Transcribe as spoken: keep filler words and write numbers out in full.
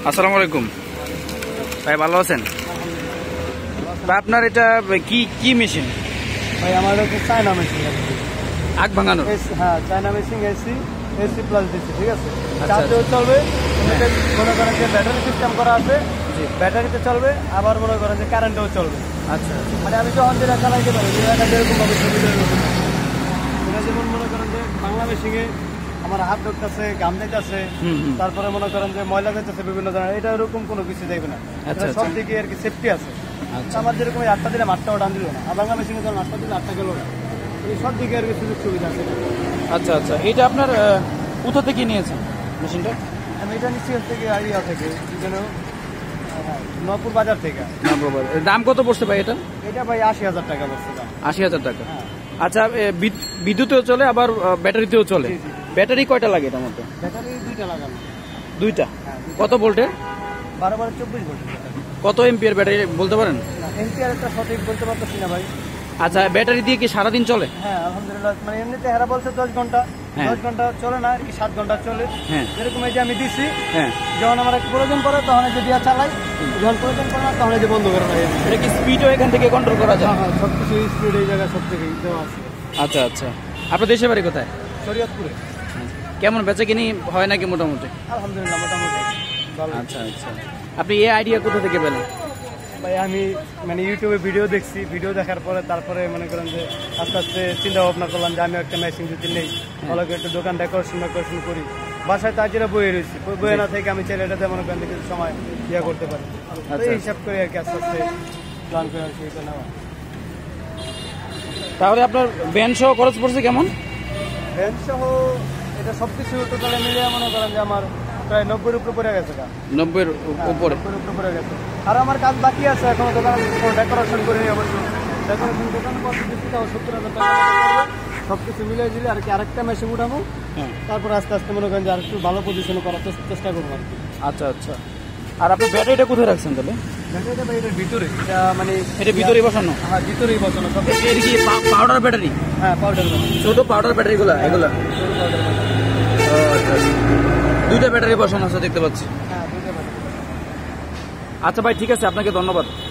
আসসালামু আলাইকুম ভাই, ভালো আছেন ভাই? আপনার এটা কি কি মেশিন ভাই? আমার হচ্ছে চায়না মেশিন, আগ ভাঙানো। হ্যাঁ China machine, AC AC plus দিচ্ছি, ঠিক আছে। চার্জেও চলবে, মনে করেন যে ব্যাটারি সিস্টেম করা আছে, ব্যাটারিতে চলবে, আবার মনে করেন যে কারেন্টেও চলবে। আচ্ছা, মানে আমি যখন যেটা চালাইতে পারি যেরকম ভাবে সুবিধা এরকম। এটা যেমন মনে করেন যে বাংলা মেশিনে আমার হাত ঢুকতেছে, গাম যাইতেছে, তারপরে মনে করেন যে ময়লা যাইতেছে বিভিন্ন ধরনের, এটা এরকম কোনো কিছু যাইবে না। সব দিকে আর কি সেফটি আছে। আমার যেরকম আটটা দিলে আটটাও ডান দিল না, আর বাংলা মেশিনে যখন আটটা দিলে আটটা গেল না, এই সব দিকে আর কি সুযোগ সুবিধা আছে। আচ্ছা আচ্ছা, এটা আপনার কোথা থেকে নিয়েছেন মেশিনটা? আমি এটা নিচ্ছি থেকে আইডিয়া থেকে, যেন নপুর বাজার থেকে। দাম কত পড়ছে ভাই এটা? এটা ভাই আশি হাজার টাকা পড়ছে দাম। আশি হাজার টাকা। আচ্ছা, বিদ্যুতেও চলে আবার ব্যাটারিতেও চলে। ব্যাটারি কয়টা লাগে এটার মধ্যে? ব্যাটারি দুইটা লাগানো। দুইটা? কত ভোল্টের? বারো বারো চব্বিশ ভোল্ট। কত এমপিয়ার ব্যাটারি বলতে পারেন? এমপিয়ার একটা সঠিক বলতে পারতেছি না ভাই। আচ্ছা, ব্যাটারি দিয়ে কি সারাদিন চলে? হ্যাঁ আলহামদুলিল্লাহ, মানে এমনিতে হেরা বলছে দশ ঘন্টা, দশ ঘন্টা চলে না আর কি, সাত ঘন্টা চলে। যেরকম এই যে আমি দিচ্ছি, যখন আমার একটু প্রয়োজন পড়ে তখন এই যে দিয়া চালাই, যখন প্রয়োজন পড়ে না তখন এই যে বন্ধ করে দেয়। এটা কি স্পিডও এখান থেকে কন্ট্রোল করা যায়? হ্যাঁ, সবকিছু স্পিড এই জায়গায় সব থেকে দেওয়া আছে। আচ্ছা আচ্ছা, আপনার দেশের বাড়ি কোথায়? শরীয়তপুরে। কেমন বেচা কিনি হয় নাকি মোটামুটি? আলহামদুলিল্লাহ মোটামুটি ভালো। আচ্ছা আচ্ছা, আপনি এই আইডিয়া কোথা থেকে পেলেন? ভাই আমি মানে ইউটিউবে ভিডিও দেখছি, ভিডিও দেখার পরে তারপরে মনে করেন যে আস্তে আস্তে চিন্তা ভাবনা করলাম যে আমি একটা মেশিন যদি নেই, ভালো করে একটু দোকান ডেকোরেশন ডেকোরেশন করি। বাসায় তার যেটা বইয়ে রয়েছি, বইয়ে না থেকে আমি চাইলে এটাতে মনে করেন কিছু সময় ইয়ে করতে পারি। এই হিসাব করে আর কি আস্তে আস্তে প্ল্যান করে আর কি এটা নেওয়া। তাহলে আপনার ভ্যান সহ খরচ পড়ছে কেমন? ভ্যান সহ এটা সব কিছু টোটালে মিলিয়ে মনে করেন যে আমার প্রায় নব্বইয়ের উপরে পড়ে গেছে। নব্বইয়ের উপরে উপরে পড়ে গেছে। আর আমার কাজ বাকি আছে এখনো, দোকান ডেকোরেশন করিনি অবশ্য। ডেকোরেশন দোকান কত দিচ্ছি তাও সত্তর হাজার টাকা সব কিছু মিলিয়ে দিলে আর কি আরেকটা মেশিন উঠাবো। তারপর আস্তে আস্তে মনে করেন যে আর একটু ভালো পজিশনে করার চেষ্টা করবো আর কি। আচ্ছা আচ্ছা, আর আপনি ব্যাটারিটা কোথায় রাখছেন তাহলে? ব্যাটারিটা ভাই এটার ভিতরে, এটা মানে এটা ভিতরেই বসানো? হ্যাঁ ভিতরেই বসানো সব। এটা কি পাউডার ব্যাটারি? হ্যাঁ পাউডার ব্যাটারি, ছোট পাউডার ব্যাটারিগুলো এগুলো? দুইটা ব্যাটারি বসানো আছে দেখতে পাচ্ছি। হ্যাঁ দুইটা ব্যাটারি। আচ্ছা ভাই, ঠিক আছে, আপনাকে ধন্যবাদ।